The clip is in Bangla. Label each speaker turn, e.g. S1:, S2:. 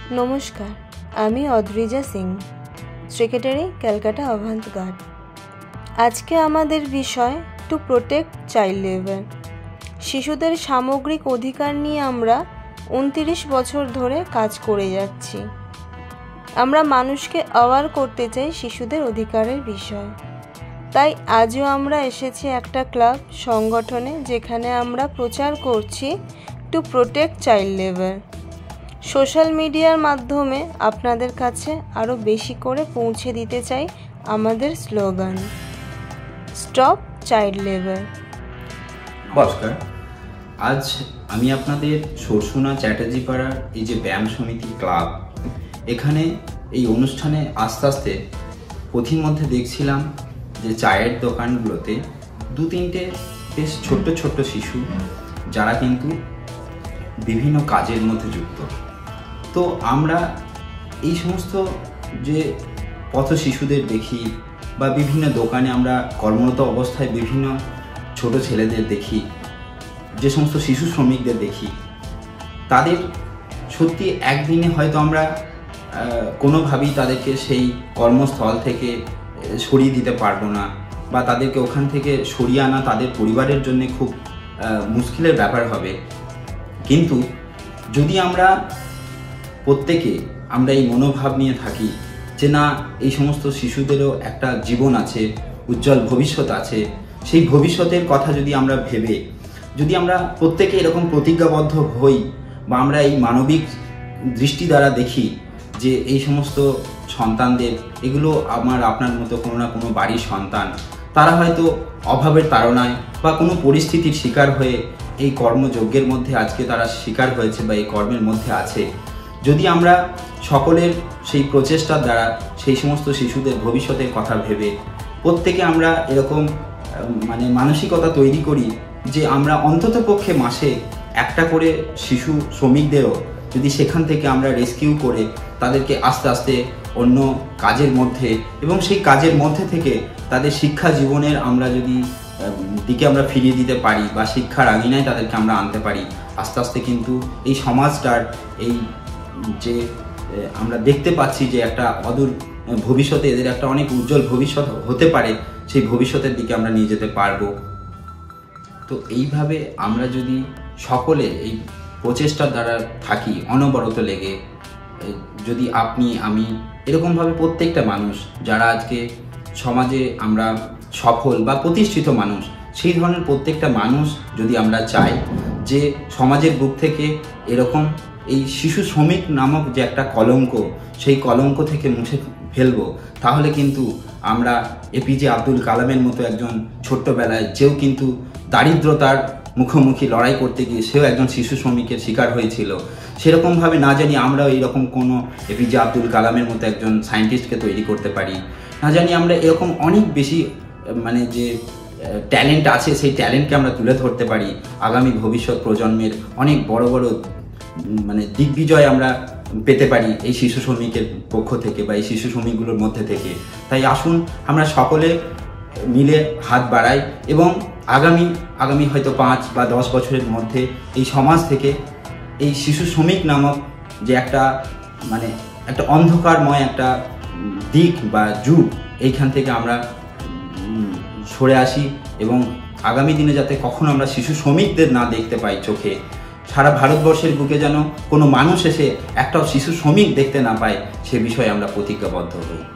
S1: নমস্কার, আমি Adrija Singh, secretary, Calcutta avant garde. আজকে আমাদের বিষয় টু প্রোটেক্ট চাইল্ড লেবার। শিশুদের সামগ্রিক অধিকার নিয়ে আমরা 29 বছর ধরে কাজ করে যাচ্ছি। আমরা মানুষকে অ্যাওয়ার করতে চাই শিশুদের অধিকারের বিষয়। তাই আজও আমরা এসেছি একটা ক্লাব সংগঠনে, যেখানে আমরা প্রচার করছি to protect child labour. Social মিডিয়ার মাধ্যমে আপনাদের কাছে আরও বেশি করে পৌঁছে দিতে চাই আমাদের স্লোগান, স্টপ চাইল্ড লেবার।
S2: নমস্কার, আজ আমি আপনাদের সরসুনা চ্যাটার্জি পাড়ার এই যে ব্যায়াম সমিতি ক্লাব, এখানে এই অনুষ্ঠানে আস্তে আস্তে পথিমধ্যে দেখছিলাম যে চায়ের দোকানগুলোতে 2-3টে বেশ ছোট্ট ছোট্ট শিশু, যারা কিন্তু বিভিন্ন কাজের মধ্যে যুক্ত। তো আমরা এই সমস্ত যে পথ শিশুদের দেখি বা বিভিন্ন দোকানে আমরা কর্মরত অবস্থায় বিভিন্ন ছোট ছেলেদের দেখি, যে সমস্ত শিশু শ্রমিকদের দেখি, তাদের সত্যি একদিনে হয়তো আমরা কোনোভাবেই তাদেরকে সেই কর্মস্থল থেকে সরিয়ে দিতে পারবো না, বা তাদেরকে ওখান থেকে সরিয়ে আনা তাদের পরিবারের জন্য খুব মুশকিলের ব্যাপার হবে। কিন্তু যদি আমরা প্রত্যেকে আমরা এই মনোভাব নিয়ে থাকি যে না, এই সমস্ত শিশুদেরও একটা জীবন আছে, উজ্জ্বল ভবিষ্যৎ আছে, সেই ভবিষ্যতের কথা যদি আমরা ভেবে যদি আমরা প্রত্যেকে এরকম প্রতিজ্ঞাবদ্ধ হই, বা আমরা এই মানবিক দৃষ্টি দ্বারা দেখি যে এই সমস্ত সন্তানদের, এগুলো আপনার মতো কোনো না কোনো বাড়ির সন্তান, তারা হয়তো অভাবের তাড়নায় বা কোনো পরিস্থিতির শিকার হয়ে এই কর্মযজ্ঞের মধ্যে আজকে তারা শিকার হয়েছে বা এই কর্মের মধ্যে আছে। যদি আমরা সকলের সেই প্রচেষ্টার দ্বারা সেই সমস্ত শিশুদের ভবিষ্যতের কথা ভেবে প্রত্যেকে আমরা এরকম মানসিকতা তৈরি করি যে আমরা অন্তত পক্ষে মাসে একটা করে শিশু শ্রমিকদেরও যদি সেখান থেকে আমরা রেস্কিউ করে তাদেরকে আস্তে আস্তে অন্য কাজের মধ্যে, এবং সেই কাজের মধ্যে থেকে তাদের শিক্ষা জীবনের আমরা যদি দিকে আমরা ফিরিয়ে দিতে পারি বা শিক্ষার আঙিনায় তাদেরকে আমরা আনতে পারি, আস্তে আস্তে কিন্তু এই সমাজটার এই যে আমরা দেখতে পাচ্ছি যে একটা অদূর ভবিষ্যতে এদের একটা অনেক উজ্জ্বল ভবিষ্যৎ হতে পারে, সেই ভবিষ্যতের দিকে আমরা নিয়ে যেতে পারবো। তো এইভাবে আমরা যদি সকলে এই প্রচেষ্টার দ্বারা থাকি, অনবরত লেগে, যদি আপনি আমি এরকমভাবে প্রত্যেকটা মানুষ যারা আজকে সমাজে আমরা সফল বা প্রতিষ্ঠিত মানুষ, সেই ধরনের প্রত্যেকটা মানুষ যদি আমরা চাই যে সমাজের বুক থেকে এরকম এই শিশু শ্রমিক নামক যে একটা কলঙ্ক, সেই কলঙ্ক থেকে মুছে ফেলবো, তাহলে কিন্তু আমরা এপিজে আব্দুল কালামের মতো একজন ছোট্টবেলায়, যেও কিন্তু দারিদ্রতার মুখোমুখি লড়াই করতে গিয়ে সেও একজন শিশু শ্রমিকের শিকার হয়েছিল, সেরকমভাবে না জানি আমরাও এইরকম কোনো এপিজে আব্দুল কালামের মতো একজন সায়েন্টিস্টকে তৈরি করতে পারি, না জানি আমরা এরকম অনেক বেশি যে ট্যালেন্ট আছে, সেই ট্যালেন্টকে আমরা তুলে ধরতে পারি, আগামী ভবিষ্যৎ প্রজন্মের অনেক বড় বড় দিগ্বিজয় আমরা পেতে পারি এই শিশু শ্রমিকের পক্ষ থেকে বা এই শিশু শ্রমিকগুলোর মধ্যে থেকে। তাই আসুন আমরা সকলে মিলে হাত বাড়াই, এবং আগামী হয়তো 5 বা 10 বছরের মধ্যে এই সমাজ থেকে এই শিশু শ্রমিক নামক যে একটা একটা অন্ধকারময় একটা দিক বা যুগ, এইখান থেকে আমরা সরে আসি, এবং আগামী দিনে যাতে কখনো আমরা শিশু শ্রমিকদের না দেখতে পাই চোখে, সারা ভারতবর্ষের বুকে যেন কোনো মানুষ এসে একটাও শিশু শ্রমিক দেখতে না পায়, সে বিষয়ে আমরা প্রতিজ্ঞাবদ্ধ হই।